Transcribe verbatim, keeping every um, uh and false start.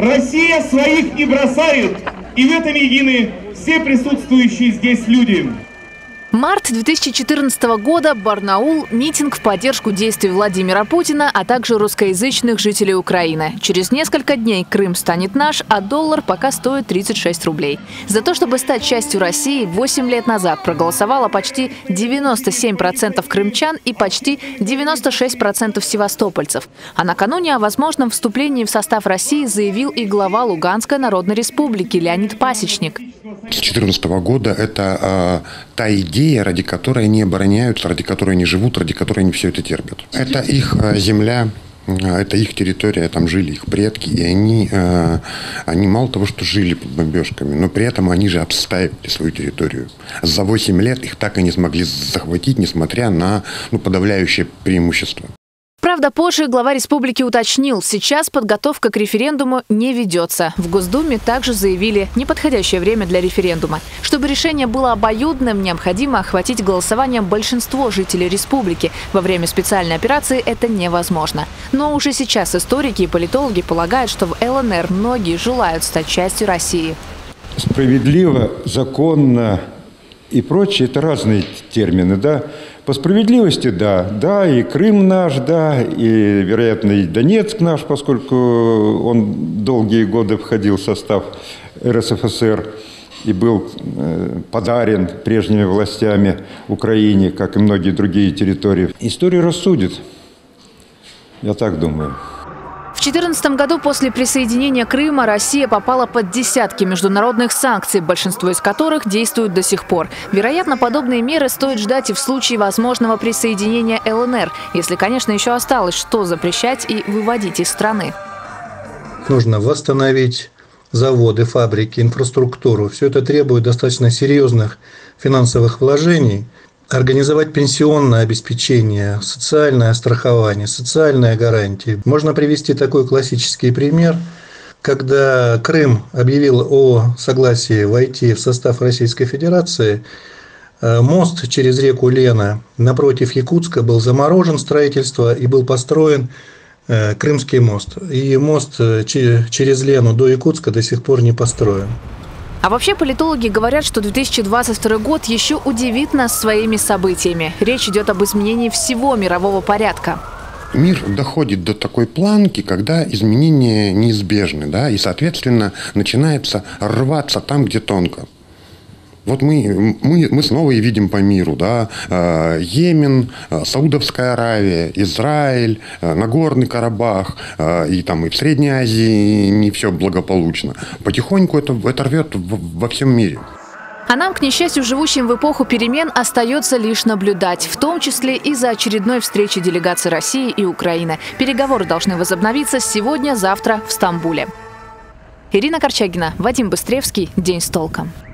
Россия своих не бросает, и в этом едины все присутствующие здесь люди. Март две тысячи четырнадцатого года, Барнаул, митинг в поддержку действий Владимира Путина, а также русскоязычных жителей Украины. Через несколько дней Крым станет наш, а доллар пока стоит тридцать шесть рублей. За то, чтобы стать частью России, восемь лет назад проголосовало почти девяносто семь процентов крымчан и почти девяносто шесть процентов севастопольцев. А накануне о возможном вступлении в состав России заявил и глава Луганской Народной Республики Леонид Пасечник. С две тысячи четырнадцатого года это э, та идея, ради которой они обороняются, ради которой они живут, ради которой они все это терпят. Это их э, земля, э, это их территория, там жили их предки, и они, э, они мало того, что жили под бомбежками, но при этом они же отстаивали свою территорию. За восемь лет их так и не смогли захватить, несмотря на ну, подавляющее преимущество. Правда, позже глава республики уточнил, сейчас подготовка к референдуму не ведется. В Госдуме также заявили, неподходящее время для референдума. Чтобы решение было обоюдным, необходимо охватить голосованием большинство жителей республики. Во время специальной операции это невозможно. Но уже сейчас историки и политологи полагают, что в ЛНР многие желают стать частью России. Справедливо, законно и прочее – это разные термины, да? По справедливости, да, да, и Крым наш, да, и, вероятно, и Донецк наш, поскольку он долгие годы входил в состав РСФСР и был подарен прежними властями Украине, как и многие другие территории. История рассудит, я так думаю. В две тысячи четырнадцатом году после присоединения Крыма Россия попала под десятки международных санкций, большинство из которых действуют до сих пор. Вероятно, подобные меры стоит ждать и в случае возможного присоединения ЛНР, если, конечно, еще осталось что запрещать и выводить из страны. Нужно восстановить заводы, фабрики, инфраструктуру. Все это требует достаточно серьезных финансовых вложений. Организовать пенсионное обеспечение, социальное страхование, социальные гарантии. Можно привести такой классический пример, когда Крым объявил о согласии войти в состав Российской Федерации, мост через реку Лена напротив Якутска был заморожен строительство и был построен Крымский мост. И мост через Лену до Якутска до сих пор не построен. А вообще политологи говорят, что две тысячи двадцать второй год еще удивит нас своими событиями. Речь идет об изменении всего мирового порядка. Мир доходит до такой планки, когда изменения неизбежны, да, и, соответственно, начинается рваться там, где тонко. Вот мы, мы, мы снова и видим по миру, да, Йемен, Саудовская Аравия, Израиль, Нагорный Карабах, и там и в Средней Азии не все благополучно. Потихоньку это, это рвет во всем мире. А нам, к несчастью, живущим в эпоху перемен, остается лишь наблюдать, в том числе и за очередной встречей делегаций России и Украины. Переговоры должны возобновиться сегодня-завтра в Стамбуле. Ирина Корчагина, Вадим Быстревский. День с толком.